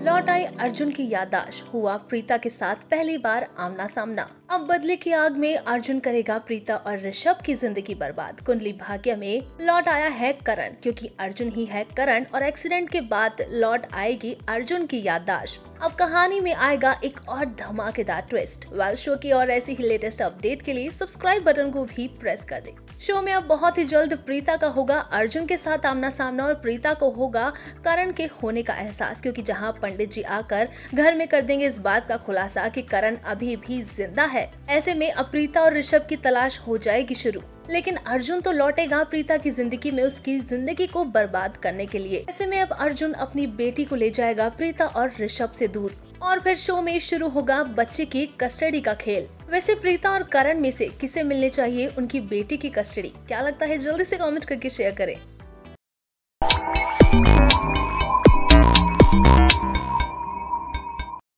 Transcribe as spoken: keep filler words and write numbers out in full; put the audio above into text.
लौट आई अर्जुन की याददाश्त, हुआ प्रीता के साथ पहली बार आमना सामना। अब बदले की आग में अर्जुन करेगा प्रीता और ऋषभ की जिंदगी बर्बाद। कुंडली भाग्य में लौट आया है करण, क्योंकि अर्जुन ही है करण और एक्सीडेंट के बाद लौट आएगी अर्जुन की याददाश्त। अब कहानी में आएगा एक और धमाकेदार ट्विस्ट। वेल, शो की और ऐसी ही लेटेस्ट अपडेट के लिए सब्सक्राइब बटन को भी प्रेस कर दे। शो में अब बहुत ही जल्द प्रीता का होगा अर्जुन के साथ आमना सामना और प्रीता को होगा करण के होने का एहसास, क्योंकि जहां पंडित जी आकर घर में कर देंगे इस बात का खुलासा कि करण अभी भी जिंदा है। ऐसे में अब प्रीता और ऋषभ की तलाश हो जाएगी शुरू। लेकिन अर्जुन तो लौटेगा प्रीता की जिंदगी में उसकी जिंदगी को बर्बाद करने के लिए। ऐसे में अब अर्जुन अपनी बेटी को ले जाएगा प्रीता और ऋषभ से दूर और फिर शो में शुरू होगा बच्चे की कस्टडी का खेल। वैसे प्रीता और करण में से किसे मिलने चाहिए उनकी बेटी की कस्टडी? क्या लगता है? जल्दी से कमेंट करके शेयर करें।